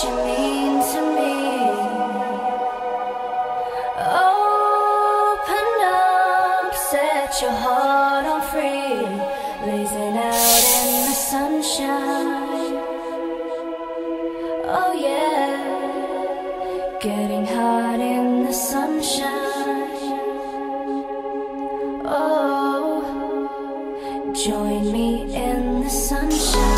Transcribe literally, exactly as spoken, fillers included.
you mean to me. Open up, set your heart on free, blazing out in the sunshine. Oh yeah, getting hot in the sunshine. Oh, join me in the sunshine.